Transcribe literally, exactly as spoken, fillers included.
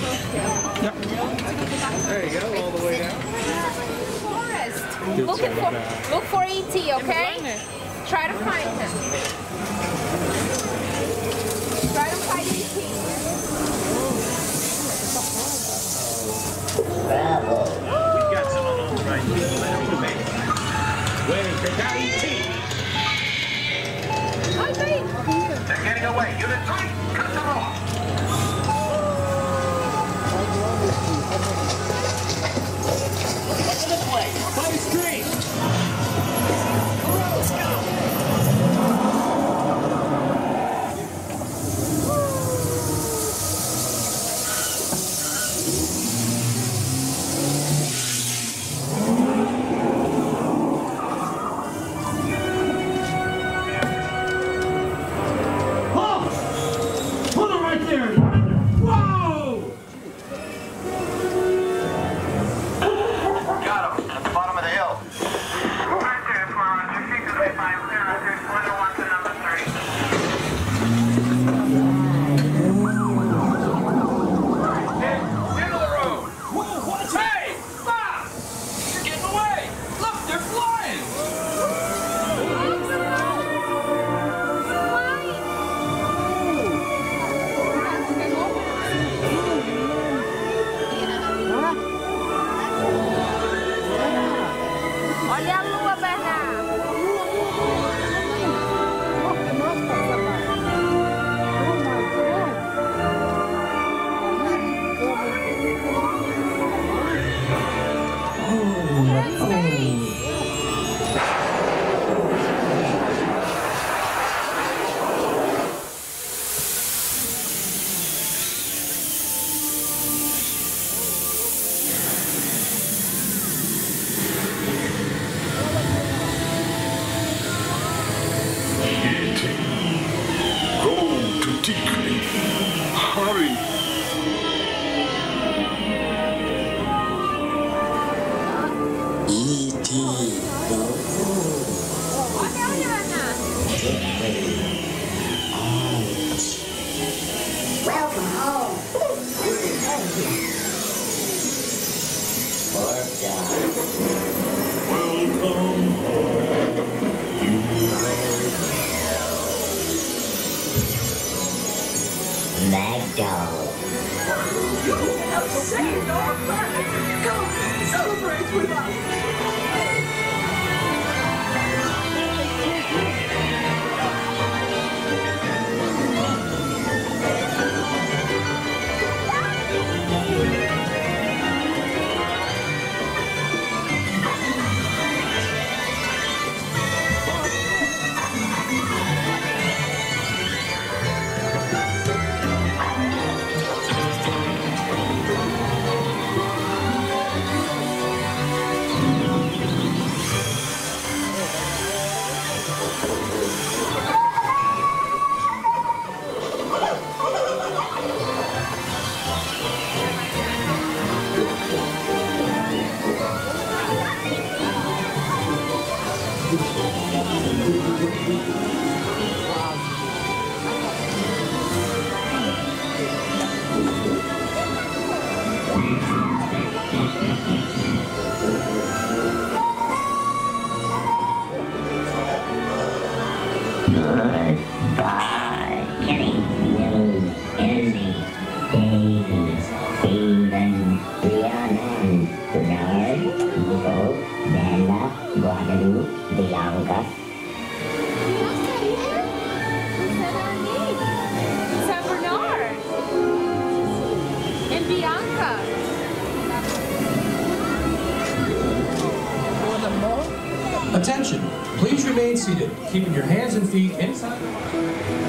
Yep. There you go, all the way down. Forest. Looking for, look for E T, okay? Try to find him. Try to find E T. Bravo. We got some of those right here. Let him come in. Waiting for that E T. Oh, great. They're getting away. Unit three, cut them off. This way. By the screen. Let's go. Olha a lua, Bernardo. Hurry! E T Olha, olha, Bernardo. Welcome home. Poor dog. Welcome Mad dog. You have saved our planet! Come, celebrate with us! Goodbye, Kitty, Willie, Andy, Davey, Steven, Rhiannon, Bernard, Nico, Nella, Guadalupe, Bianca. San Bernard. And Bianca. Attention, please remain seated, keeping your hands and feet inside the